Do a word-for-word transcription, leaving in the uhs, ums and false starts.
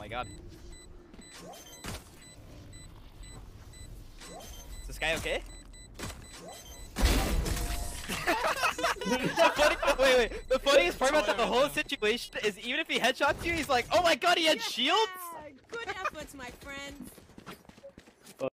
my god. Is this guy okay? the funny, wait, wait. The funniest part about the whole situation is even if he headshots you, he's like, oh my god, he had shields? Good efforts, my friends.